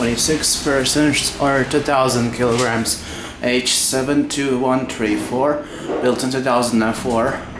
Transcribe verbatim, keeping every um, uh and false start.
twenty-six persons or two thousand kilograms, age seven two one three four, built in two thousand four.